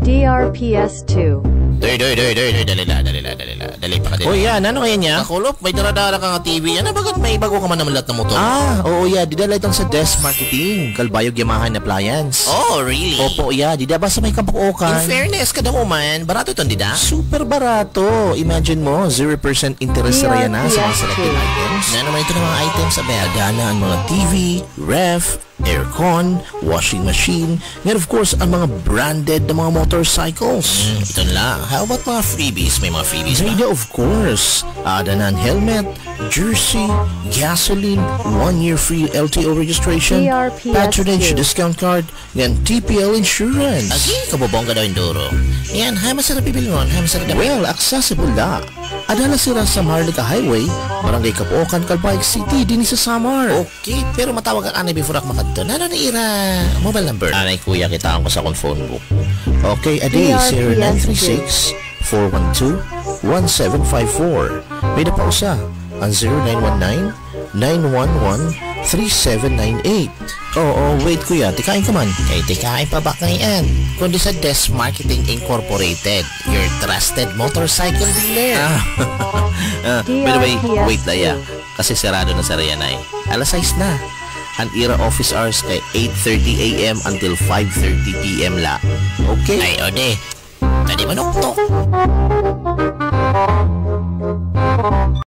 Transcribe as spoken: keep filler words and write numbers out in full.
D R P S two. Doy, doy, doy, doy, doy, dali la, dali la, dali la, dali pa ka din. Oh, yan, ano kaya niya? Nakulop, may daradara ka nga T V. Ano, bakit may bago ka man naman lahat ng motor? Ah, oo, yeah, didala itong sa desk marketing. Calbayog Yamaha na appliance. Oh, really? Opo, yeah, dida ba sa may Kapuokan? In fairness, kada mo man, barato ito, dida? Super barato. Imagine mo, zero percent interest sa raya na sa mga selected items. Na naman ito ng mga items sa bag. Gana ang mga T V, ref, aircon, washing machine, and of course, ang mga branded na mga motorcycles. Hmm, ito lang. How about mga freebies? May mga freebies ba? Zayda, of course. Ada na ang helmet, jersey, gasoline, one year free L T O registration, D R P S patronage two. discount card, and T P L insurance. Agi, kabobongga daw yung duro. Yan, hay masarap bibili nun. Hay masarap daw. Well, accessible na. Adala sila sa Marlica Highway, Barangay Kapuokan, Calbayog City, din sa Samar. Okay, pero matawag ang anay before ako makadto. Ano na ira? Mobile number? Anay kuya, kitaan ko sa akong phone book. Okay, adi, zero nine three six, four one two, one seven five four. May na pa usa, ang zero nine one nine, nine one one, three seven nine eight. Oo, oh, wait kuya, tikain ka man. Kay tikain pa ba ngayon? Kundi sa Desk Marketing Incorporated, your trusted motorcycle dealer. Ah, uh, by the way, wait na ya. Kasi sarado na sa Rayanay. alas sais na. Ang ira office hours kay eight thirty A M until five thirty P M la. Okay? Ay, ode. Tadi manok to.